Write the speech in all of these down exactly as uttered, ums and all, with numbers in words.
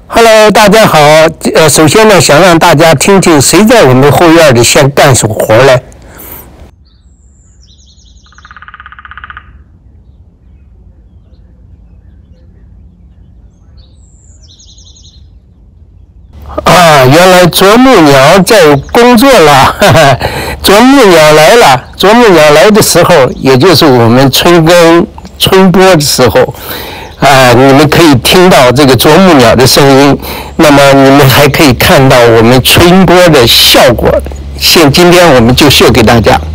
Hello， 大家好。呃，首先呢，想让大家听听谁在我们后院里先干出活来。啊，原来啄木鸟在工作了，哈哈，啄木鸟来了。啄木鸟来的时候，也就是我们春耕春播的时候。啊，你们可以听到这个啄木鸟的声音，那么你们还可以看到我们春播的效果。现今天我们就秀给大家。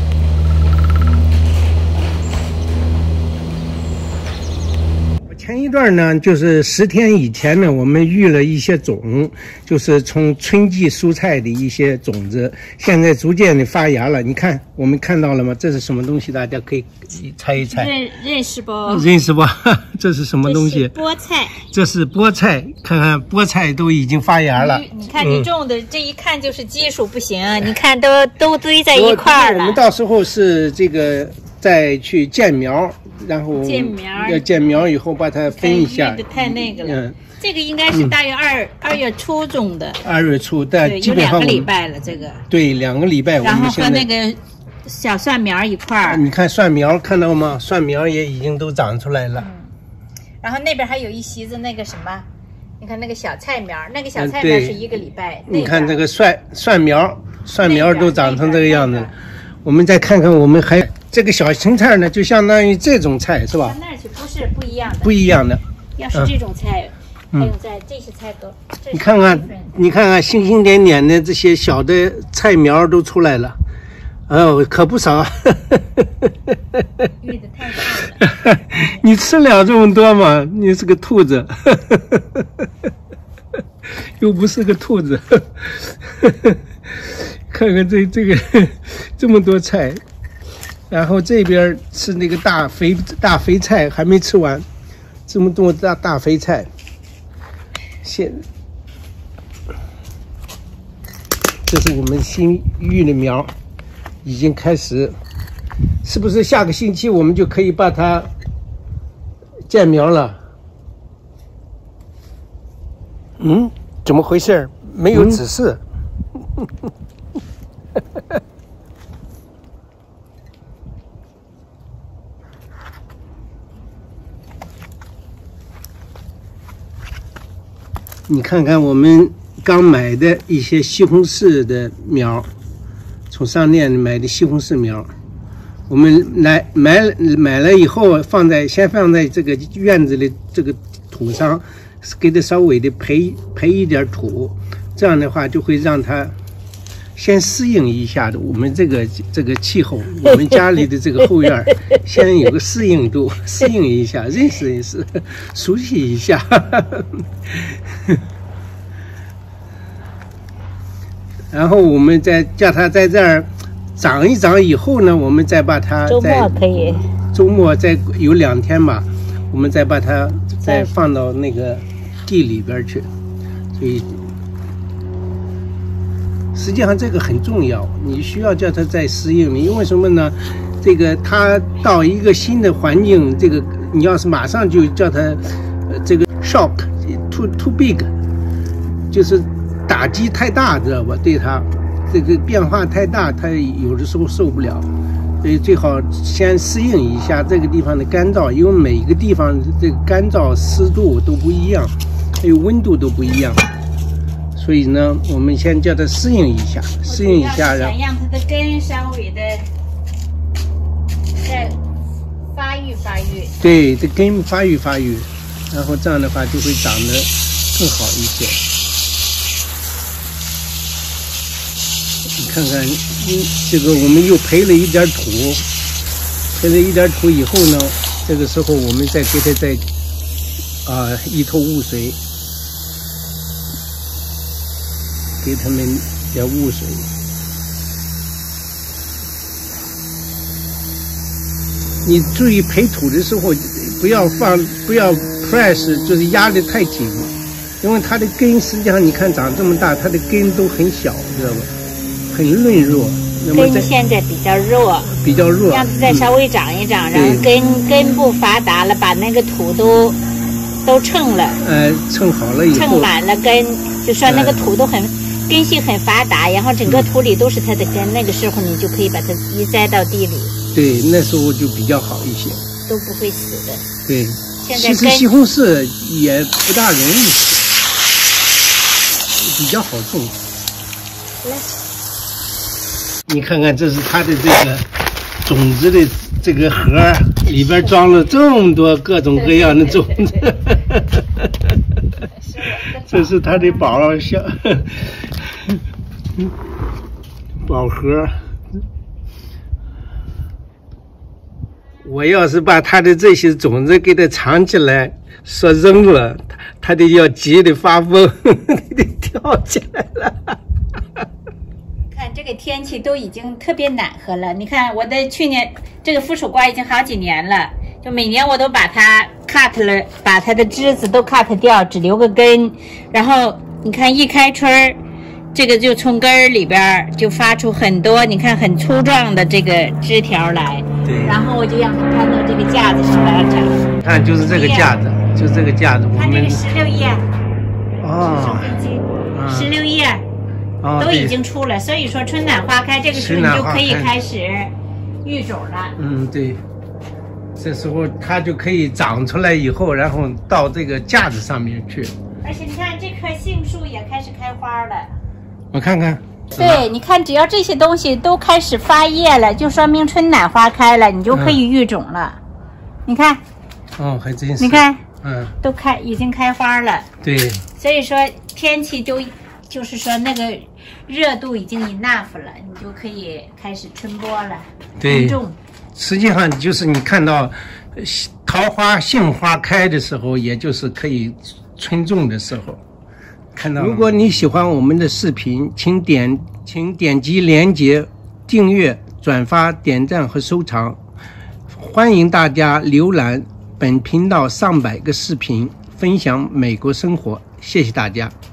前一段呢，就是十天以前呢，我们育了一些种，就是从春季蔬菜的一些种子，现在逐渐的发芽了。你看，我们看到了吗？这是什么东西？大家可以猜一猜。 认认识不？ 认识不？这是什么东西？ 菠菜。 这是菠菜，看看菠菜都已经发芽了。 你, 你看你种的、嗯、这一看就是基础不行，你看都都堆在一块儿了。 我们到时候是这个再去建苗。然后建苗要建苗以后把它分一下， 育的太那个了。嗯，这个应该是大约二、嗯、二月初种的。 二月初，但基本上有两个礼拜了，这个。 对，两个礼拜。 然后和那个小蒜苗一块儿。 你看蒜苗看到吗？蒜苗也已经都长出来了。 嗯。然后那边还有一席子那个什么，你看那个小菜苗，那个小菜苗是一个礼拜。 你看这个蒜蒜苗，蒜苗都长成这个样子了。我们再看看，我们还。这个小青菜呢，就相当于这种菜，是吧？ 到那儿去不是不一样的。 不一样的。 要是这种菜，嗯、还有在这些菜都， 你看看，你看看，星星点点的这些小的菜苗都出来了，哎呦，可不少。 育的太大了。 你吃了这么多吗？你是个兔子，又不是个兔子。看看这这个这么多菜。然后这边是那个大肥大肥菜还没吃完，这么多大大肥菜。现这是我们新育的苗，已经开始，是不是下个星期我们就可以把它建苗了？嗯，怎么回事？没有指示。嗯你看看我们刚买的一些西红柿的苗，从商店买的西红柿苗，我们来买买了以后，放在先放在这个院子的这个土上，给它稍微的培培一点土，这样的话就会让它先适应一下的我们这个这个气候，我们家里的这个后院先有个适应度，适应一下，认识认识，熟悉一下。然后我们再叫它在这儿长一长以后呢，我们再把它周末可以， 周末再有两天吧，我们再把它再放到那个地里边去。所以实际上这个很重要，你需要叫它再适应，因为什么呢？这个它到一个新的环境，这个你要是马上就叫它呃这个 shock too too big， 就是打击太大，知道吧？对它这个变化太大，它有的时候受不了，所以最好先适应一下这个地方的干燥，因为每个地方这个干燥湿度都不一样，还有温度都不一样。所以呢，我们先叫它适应一下，适应一下， 然后让它的根稍微的再发育发育。 对，这根发育发育，然后这样的话就会长得更好一些。你看看，嗯，这个我们又培了一点土，培了一点土以后呢，这个时候我们再给它再啊、呃、一头雾水。给他们点雾水，你注意培土的时候不要放，不要 press， 就是压得太紧，因为它的根实际上你看长这么大，它的根都很小，知道吧？很嫩弱。那么根现在比较弱， 比较弱， 让它再稍微长一长，嗯、然后根根部发达了，把那个土都都称了， 呃，称好了以后， 称满了根，就说那个土都很、呃、根系很发达，然后整个土里都是它的根、嗯，那个时候你就可以把它移栽到地里。对， 那时候就比较好一些， 都不会死的。 对， 现在其实西红柿也不大容易死，比较好种。 来， 你看看，这是它的这个种子的这个盒，里边装了这么多各种各样的种子。这是它的宝箱，宝盒。我要是把它的这些种子给它藏起来，说扔了，它得要急得发疯，得跳起来了。 看这个天气都已经特别暖和了，你看我的去年这个附属瓜已经好几年了，就每年我都把它 cut 了，把它的枝子都 cut 掉，只留个根。然后你看一开春，这个就从根儿里边就发出很多，你看很粗壮的这个枝条来。对。然后我就让它攀到这个架子上来长。 看，就是这个架子，就是这个架子。 看这个石榴叶。 哦。 石榴叶。哦、都已经出了，所以说春暖花开，这个时候你就可以开始育种了。 嗯，对，这时候它就可以长出来以后，然后到这个架子上面去。 而且你看这棵杏树也开始开花了， 我看看。 对，你看只要这些东西都开始发叶了，就说明春暖花开了，你就可以育种了。嗯、你看。 哦，还真是。 你看， 嗯， 都开已经开花了。 对。 所以说天气都。就是说那个热度已经 enough 了，你就可以开始春播了。 对，实际上就是你看到桃花、杏花开的时候，也就是可以春种的时候。看到，如果你喜欢我们的视频，请点请点击连结订阅、转发、点赞和收藏。欢迎大家浏览本频道上百个视频，分享美国生活。谢谢大家。